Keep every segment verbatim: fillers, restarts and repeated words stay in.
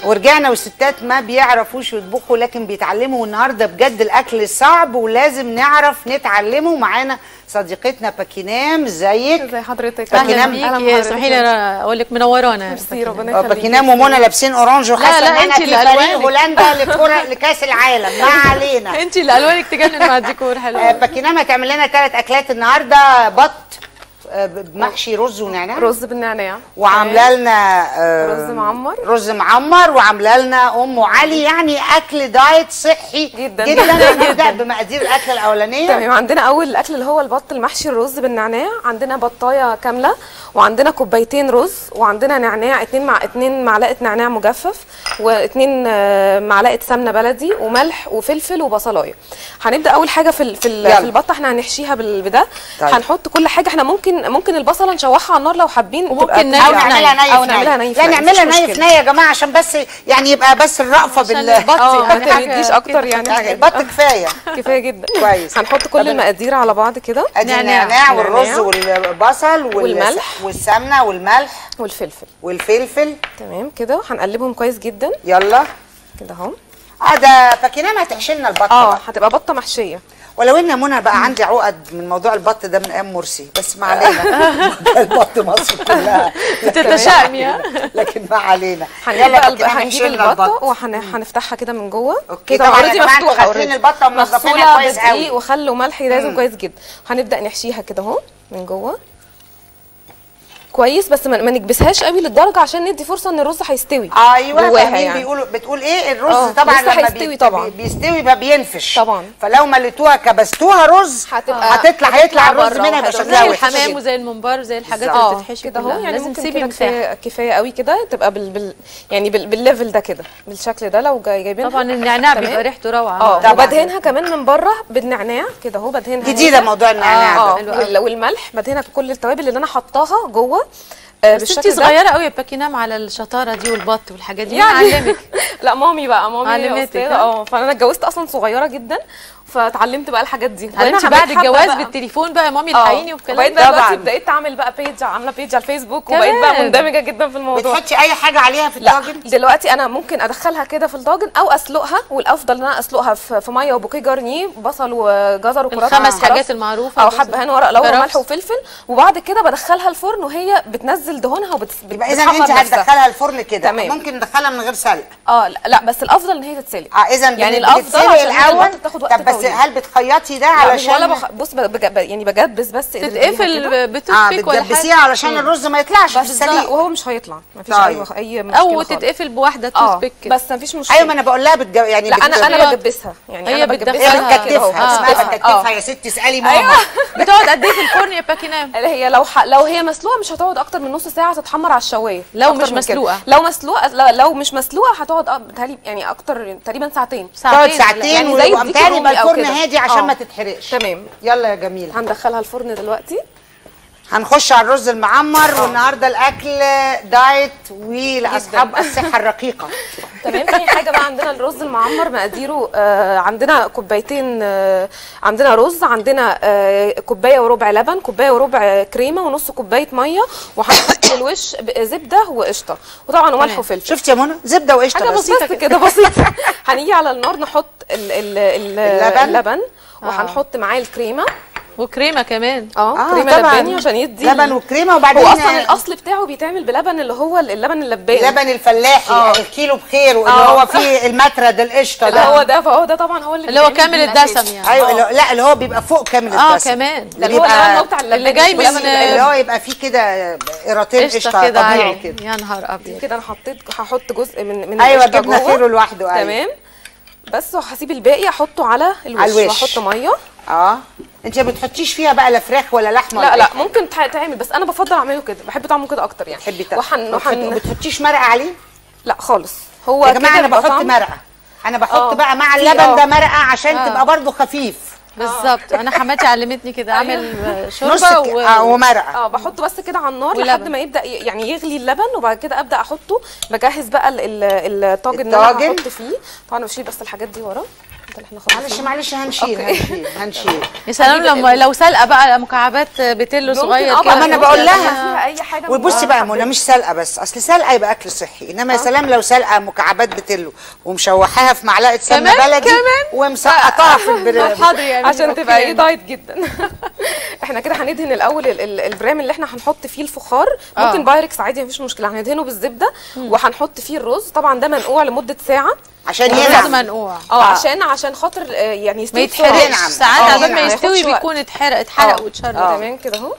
ورجعنا والستات ما بيعرفوش يطبخوا لكن بيتعلموا، والنهارده بجد الاكل صعب ولازم نعرف نتعلمه. معانا صديقتنا باكينام. ازيك؟ ازي حضرتك؟ باكينام بيكي، اسمحي لي اقول لك منورانا. ميرسي، ربنا يخليكي. باكينام ومنى لابسين اورانج وحاسه ان انا في فريق اللي هولندا لكره لكاس العالم. ما علينا. انت اللي الوانك تجنن مع الديكور. حلو. باكينام هتعمل لنا ثلاث اكلات النهارده. بط محشي رز ونعناع، رز بالنعناع، وعامله لنا رز معمر، رز معمر، وعامله لنا ام علي. يعني اكل دايت صحي جدا جدا. نبدا بمقادير الاكله الاولانيه. تمام. عندنا اول الاكل اللي هو البط المحشي الرز بالنعناع. عندنا بطايه كامله، وعندنا كوبايتين رز، وعندنا نعناع اتنين مع اتنين معلقه نعناع مجفف، واتنين معلقه سمنه بلدي، وملح وفلفل وبصلايه. هنبدا اول حاجه في في, في البطه احنا هنحشيها بده. طيب. هنحط كل حاجه. احنا ممكن ممكن البصله نشوحها على النار لو حابين، وممكن او نعملها ني او نعملها ني. لا نعملها ني في ني يا جماعه، عشان بس يعني يبقى بس الرأفه بال اه ما يديش اكتر يعني. البط كفايه كفايه جدا. كويس. هنحط كل المقادير على بعض كده. ادي النعناع والرز والبصل والملح والسمنه والملح والفلفل والفلفل. تمام كده. هنقلبهم كويس جدا. يلا كده اهو. اه ده باكينام هتحشي لنا البطه. اه هتبقى بطه محشيه. ولو ان منى بقى عندي عقد من موضوع البط ده من ايام مرسي، بس ما علينا. البط مصر كلها بتتشائمي. لكن ما علينا. هنجيب البطه وهنفتحها كده من جوه. اوكي. طبعا اوريدي مفتوحه. غاسلين البطه ومنضفينها كويس قوي وخل وملح لازم كويس جدا. هنبدا نحشيها كده اهو من جوه كويس، بس ما نكبسهاش قوي للدرجه عشان ندي فرصه ان الرز هيستوي. ايوه فاهمين. يعني. بيقولوا بتقول ايه الرز أوه. طبعا لما هيستوي طبعا بيستوي بقى بينفش طبعا. فلو مليتوها كبستوها رز هتبقى هتطلع هيطلع الرز منها يبقى شكلها زي الحمام وزي الممبار وزي الحاجات اللي بتتحشي كده اهو. يعني لازم تسيبي مساحه كفايه قوي كده تبقى بال, بال يعني بال بالليفل ده كده بالشكل ده. لو جايبينها طبعا النعناع بيبقى ريحته روعه. اه وبدهنها كمان من بره بالنعناع كده اهو. بدهنها جديده موضوع النعناع ده والملح. بدهنها بكل التوابل اللي انا حطاها جوه. بس انتي صغيره قوي يا باكينام على الشطاره دي والبط والحاجات دي. يعني علمك. لا مامي بقى مامي علمتك. اه فانا اتجوزت اصلا صغيره جدا، فتعلمت بقى الحاجات دي. وانت بعد الجواز بالتليفون بقى يا مامي الحقيني والكلام ده. بقيت بقى دلوقتي بقيت اعمل بقى بيج، عامله بيج على الفيسبوك، وبقيت بقى مندمجه جدا في الموضوع. بتحطي اي حاجه عليها في الطاجن؟ دلوقتي انا ممكن ادخلها كده في الطاجن او اسلقها، والافضل ان انا اسلقها في, في ميه وبوكيه جارنيه بصل وجزر وكرات. الخمس حاجات المعروفه. او حبهان ورق لورا وملح وفلفل. وبعد كده بدخلها الفرن وهي بتنزل دهونها وبتحمر. يبقى اذا انت هتدخلها الفرن كده. ممكن ندخلها من غير سلق. اه لا بس الافضل ان هي تتسلق. اه اذا يعني الافضل الاول. بتاخد وقت طب بس هل بتخيطي ده علشان ولا بخ... بص بج... يعني بجبس بس تتقفل بتوثبيك ولا حاجه؟ بتجبسيها علشان مم. الرز ما يطلعش في السليق، وهو مش هيطلع. مفيش طيب. اي اي مشكله او تتقفل بواحده توثبيك كده. بس مفيش مشكله. ايوه ما انا بقول لها بتج... يعني لا انا انا بجبسها. يعني هي انا بجبسها بكتفها. اسمها بكتفها يا ستي. اسالي ماما. أيوة. بتقعد قد ايه في الفرن يا باكينام؟ هي لو ح... لو هي مسلوقه مش هتقعد اكتر من نص ساعه تتحمر على الشوايه. لو مش مسلوقه لو مسلوقه لو مش مسلوقه هتقعد بتهيألي يعني اكتر تقريبا ساعتين. ساعتين ساعتين يعني وامتاني يبقى الفرن هادي عشان ما تتحرقش. تمام. يلا يا جميله هندخلها الفرن دلوقتي. هنخش على الرز المعمر. والنهارده الاكل دايت ولاصحاب الصحه الرقيقه. تمام. تاني حاجه بقى عندنا الرز المعمر. مقاديره آه عندنا كوبايتين آه عندنا رز، عندنا آه كوبايه وربع لبن، كوبايه وربع كريمه، ونص كوبايه ميه، وهنحط للوش زبده وقشطه، وطبعا وملح وفلفل. شفتي يا منى؟ زبده وقشطه حاجه بسيطه كده بسيطه. هنيجي على النار نحط ال ال ال اللبن, اللبن. وهنحط معاه الكريمه وكريمه كمان. اه كريمه لباني عشان يدي لبن وكريمه. وبعدين هو اصلا الاصل بتاعه بيتعمل بلبن اللي هو اللبن اللباني، اللبن الفلاحي. آه. الكيلو بخير اللي هو فيه المترد القشطه ده. هو ده فهو ده طبعا هو اللي, اللي هو كامل الدسم يعني. ايوه اللي لا اللي هو بيبقى فوق كامل الدسم. اه كمان اللي هو اللبن بتاع اللي جاي من اللي هو يبقى فيه كده قراطين قشطه طبيعي كده. يا نهار ابيض. كده انا حطيت هحط جزء من من ايوه جبنا خيره لوحده. ايوه تمام. بس وهسيب الباقي احطه على الوش واحط ميه. اه انت ما بتحطيش فيها بقى لا فراخ ولا لحمه؟ لا لا ممكن تعمل، بس انا بفضل اعمله كده، بحب طعمه كده اكتر يعني. تحبي وحن وحن ما بتحطيش مرقه عليه؟ لا خالص. هو يا جماعه انا بحط مرقه. انا بحط أوه. بقى مع اللبن ده مرقه عشان آه. تبقى برده خفيف. بالظبط. انا حماتي علمتني كده اعمل شوربه و... آه ومرقه. اه بحطه بس كده على النار لحد ما يبدا يعني يغلي اللبن، وبعد كده ابدا احطه. بجهز بقى الطاجن اللي انا هحط فيه. طبعا بشيل بس الحاجات دي ورا. الفلفل احنا خلاص. معلش معلش هنشيل هنشيل هنشيل. يا سلام لما لو سلقه بقى مكعبات بتلو صغير كده. ما انا بقول لها فيها اي حاجه. وبصي بقى منى مش سلقه بس، اصل سلقه يبقى اكل صحي، انما يا سلام لو سلقه مكعبات بتلو ومشوحاها في معلقه سمنه بلدي ومسقطاها في البرام عشان تبقى ايه دايت جدا. احنا كده هندهن الاول البرام اللي احنا هنحط فيه الفخار، ممكن بايركس عادي مفيش مشكله، هندهنه بالزبده وهنحط فيه الرز. طبعا ده منقوع لمده ساعه عشان ينعم. منقوع اه عشان عشان خاطر يعني يستوي، ما يتحرقش ساعات قبل ما يستوي بيكون اتحرق اتحرق واتشرب. تمام كده اهو.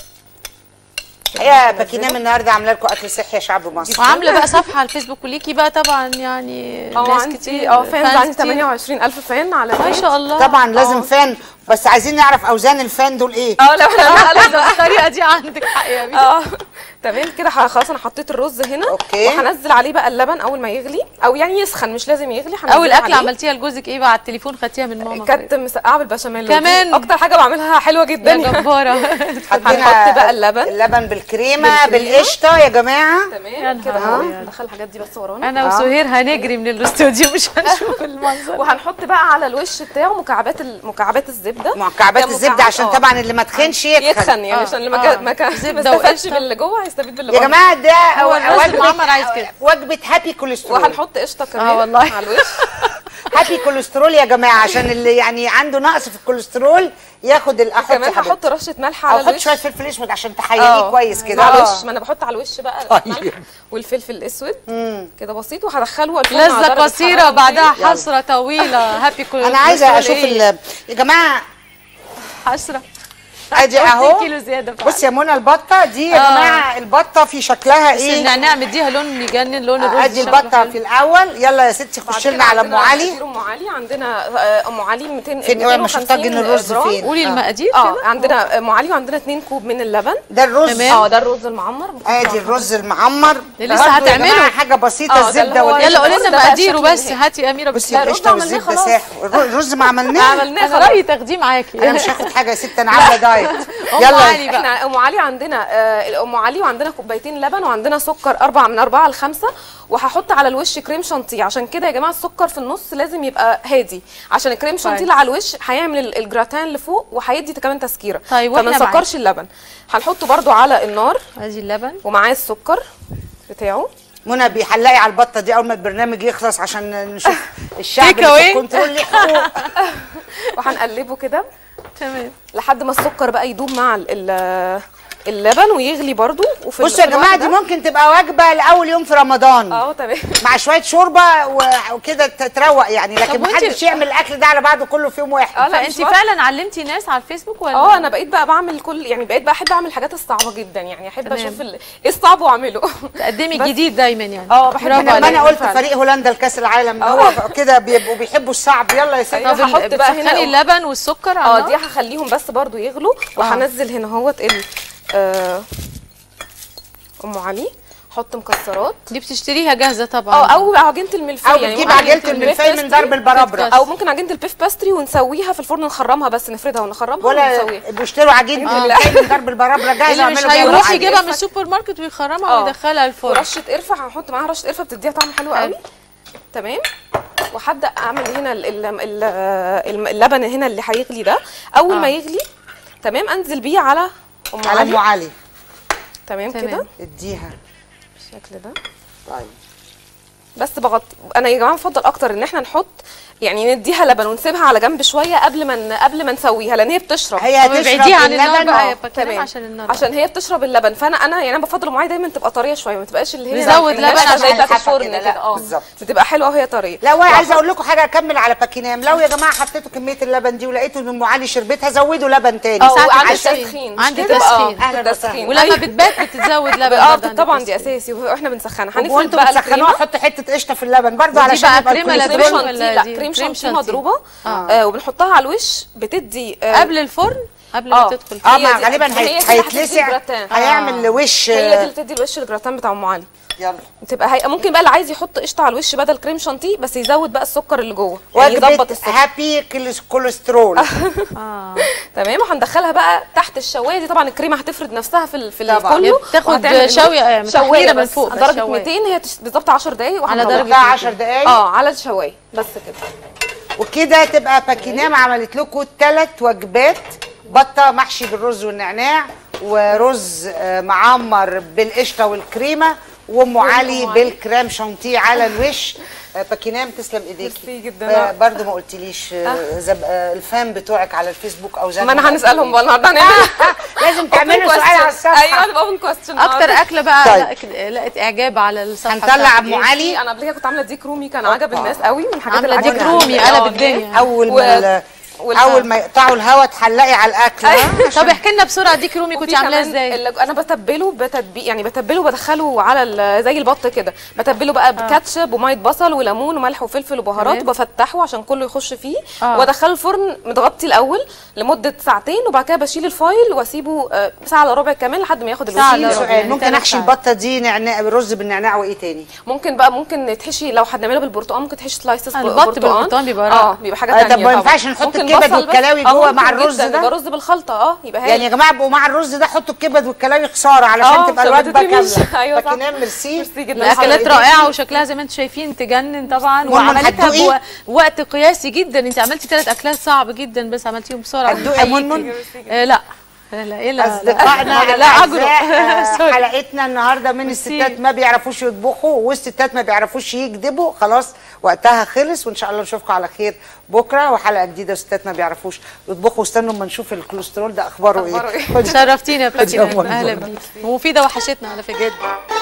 يا باكينام النهارده عامله لكم اكل صحي يا شعب مصر، وعامله بقى صفحه على الفيسبوك وليكي بقى طبعا يعني ناس كتير. اه فان عندي ثمانية وعشرين ألف فان على ما شاء الله. طبعا لازم أوه. فان، بس عايزين نعرف اوزان الفان دول ايه. اه لو احنا لازم الطريقه دي عندك حق يا بيه. اه تمام كده خلاص. انا حطيت الرز هنا اوكي، وهنزل عليه بقى اللبن اول ما يغلي، او يعني يسخن مش لازم يغلي. اول اكله عملتيها لجوزك ايه بقى على التليفون خدتيها من ماما؟ كانت مسقعه بالبشاميل كمان، اكتر حاجه بعملها حلوه جدا يا جباره. هنحط بقى اللبن اللبن بالكريمه بالقشطه يا جماعه. تمام كده اهو. ندخل الحاجات دي بس ورانا. انا وسهير هنجري من الاستوديو مش هنشوف المنظر. وهنحط بقى على الوش بتاعه مكعبات مكعبات الزبده. مكعبات الزبده عشان أوه. طبعا اللي ما تخنش يتخن يتخن يعني، عشان اللي ما ما استفادش باللي جوه هيستفيد باللي بره. يا جماعه ده هو الرز المعمر عايز كده، وجبه هابي كوليسترول. وهنحط قشطه كمان اه والله على الوش. هابي كوليسترول يا جماعه، عشان اللي يعني عنده نقص في الكوليسترول ياخد الاحط. كمان هحط رشه ملح على الوش، او حط شويه فلفل اسود عشان تحيريه كويس كده على الوش. ما انا بحط على الوش بقى الملح والفلفل الاسود كده بسيط، وهدخله الفرن. لذه قصيره بعدها حسره طويله. هابي كوليسترول. انا عايزه اشوف يا جماعه حسره ادي اهو. كيلو زياده. بصي يا منى البطه دي يا آه. جماعه البطه في شكلها ايه؟ النعناع مديها لون يجنن، لون الرز. ادي البطه في الاول. يلا يا ستي خشي لنا على ام علي. ام علي عندنا ام علي مئتين فين؟ مش محتاجين الرز فين؟ قولي المقادير اه كده. عندنا ام علي وعندنا اتنين كوب من اللبن. ده الرز اه ده الرز المعمر. ادي الرز المعمر لسه هتعمله حاجه بسيطه. الزبده ولا يلا قولي لنا مقاديره بس. هاتي يا اميره. بصي القشطه والزبده ساحر. الرز ما عملناه عملناه. انا رايي تاخديه معاكي. انا مش هاخد حاجه يا ست، انا عامله دايت. يلا احنا ام علي عندنا آه ام علي وعندنا كوبايتين لبن وعندنا سكر أربعة من أربعة لخمسة، وهحط على الوش كريم شانتيه. عشان كده يا جماعه السكر في النص لازم يبقى هادي، عشان الكريم شانتيه اللي على الوش هيعمل الجراتان اللي فوق وهيدي كمان تسكيره. طيب فما نسكرش اللبن. هنحطه برده على النار. ادي اللبن ومعاه السكر بتاعه. منى بيحلقي على البطه دي اول ما البرنامج يخلص عشان نشوف الشعب اللي في الكنترول ليه حقوق. وهنقلبه كده تمام لحد ما السكر بقى يدوب مع اللبن ويغلي برده. بصوا يا جماعه دي ممكن تبقى وجبه لاول يوم في رمضان. اه تمام. مع شويه شوربه وكده تروق يعني، لكن محدش يعمل الاكل ده على بعضه كله في يوم واحد. اه لا انت فعلا علمتي ناس على الفيسبوك ولا؟ اه انا بقيت بقى بعمل كل يعني بقيت بقى احب اعمل الحاجات الصعبه جدا يعني، احب اشوف ايه الصعب واعمله. تقدمي الجديد دايما يعني. اه بحب. لما انا قلت فريق هولندا لكاس العالم هو كده بيبقوا بيحبوا الصعب. يلا يا ستي. طب هحط بقى هنا اللبن والسكر على اه دي هخليهم بس برده يغلوا. وهنزل هنا اهوت ال آه ام علي. حط مكسرات. دي بتشتريها جاهزه طبعا. اه او عجينه الملفي. او بتجيب عجينه الملفي من درب البرابره، او ممكن عجينه البيف باستري ونسويها في الفرن، نخرمها بس نفردها ونخرمها ولا ونسويها. بيشتروا عجينه الملفي من درب البرابره جاهزه. اللي مش هيروح يجيبها من السوبر ماركت ويخرمها ويدخلها الفرن. ورشه قرفه هنحط معاها رشه قرفه بتديها طعم حلو قوي. تمام. وهبدا اعمل هنا اللبن هنا اللي هيغلي ده. اول ما يغلي تمام انزل بيه على ام علي. على ام علي. تمام كده. اديها بالشكل ده. طيب بس بغطي. انا يا جماعه بفضل اكتر ان احنا نحط يعني نديها لبن ونسيبها على جنب شويه قبل ما قبل ما نسويها، لان هي بتشرب. هي هتشرب عن النار بقى تمام عشان النار عشان هي بتشرب اللبن. فانا انا يعني انا بفضل ام علي دايما تبقى طريه شويه، ما تبقاش اللي هي نزود لبن عشان بتاعت الفرن كده. اه بالظبط بتبقى حلوه وهي طريه. لا عايزه اقول لكم حاجه اكمل على باكينام. لو يا جماعه حطيتوا كميه اللبن دي ولقيتوا ان ام علي شربتها زودوا لبن تاني. اه عندي تسخين. عندي تسخين. تسخين. ولما بتبات بتزود لبن. اه طبعا دي اساسي واحنا بنسخنها. هنفرد بقى الكريمه. حط حته قشطه في اللبن برضه علشان يبقى كريمه لا كريم شانتيه مضروبه. آه وبنحطها على الوش بتدي آه قبل الفرن قبل ما تدخل. اه ما غالبا هيتلسع هيعمل وش. هي دي اللي بتدي الوش الجراتان بتاع ام علي. يلا تبقى هي ممكن بقى اللي عايز يحط قشطه على الوش بدل كريم شانتيه بس يزود بقى السكر اللي جوه يعني يظبط السكر. هابي كوليسترول. اه تمام. وهندخلها بقى تحت الشوايه دي. طبعا الكريمه هتفرد نفسها في في كله. تاخد شويه شوايه من فوق درجه مئتين. هي بالظبط عشر دقائق على درجه عشر دقائق. اه على الشوايه بس كده. وكده تبقى باكينام عملت لكم ثلاث وجبات: بطه محشي بالرز والنعناع، ورز معمر بالقشطه والكريمه، وام علي بالكريم شانتيه على الوش. باكينام تسلم ايديكي. ميرسي جدا. برضه ما قلتليش الفان بتوعك على الفيسبوك او زي ما انا هنسالهم بقى النهارده هنعمل لازم تعملوا سؤال على الصفحه. ايوه تبقى اوبن كويستشن. اكتر اكله بقى طيب. لقت اعجاب على الصفحه. هنطلع ام علي. انا قبل كده كنت عامله ديك رومي كان عجب الناس قوي، من الحاجات اللي عامله ديك رومي قلب الدنيا. اول ما اول ما يقطعوا الهوا تحلقي على الاكل. طب احكي لنا بسرعه ديك رومي كنت عاملاه ازاي؟ انا بتبله بتتبي يعني بتبله بدخله على زي البط كده، بتبله بقى بكاتشب وميه بصل وليمون وملح وفلفل وبهارات، وبفتحه عشان كله يخش فيه، آه. وادخله الفرن متغطي الاول لمده ساعتين، وبعد كده بشيل الفايل واسيبه ساعه الا ربع كمان لحد ما ياخد الوش. سؤال: ممكن احشي البطه دي نعناع رز بالنعناع وايه تاني؟ ممكن بقى ممكن تحشي لو هنعملها بالبرتقال، ممكن تحشي سلايسز البط بالبرتقال بيبقى اه بيبقى حاجه ثانيه. طب ما ينفعش نحط الكبد والكلاوي جوه مع الرز ده؟ يبقى رز بالخلطه. اه يبقى هي يعني يا جماعه بقوا مع الرز ده حطوا الكبد والكلاوي خساره علشان تبقى الوجبه كامله. ايوه صح. ميرسي جدا. الاكلات رائعه وشكلها زي ما انتم شايفين تجنن طبعا، وعملتها بوقت قياسي جدا. انت عملتي ثلاث اكلات صعب جدا بس عملتيهم بسرعه. هتدوقي منمن؟ آه لا لا ايه لا اصدقائنا الاعزاء، حلقتنا النهارده من الستات ما بيعرفوش يطبخوا والستات ما بيعرفوش يكذبوا. خلاص وقتها خلص، وان شاء الله نشوفكم على خير بكره وحلقه جديده ستات ما بيعرفوش يطبخوا. استنوا اما نشوف الكوليسترول ده اخباره ايه. شرفتينا يا باكينام، اهلا بيك ومفيده وحشتنا على فكره.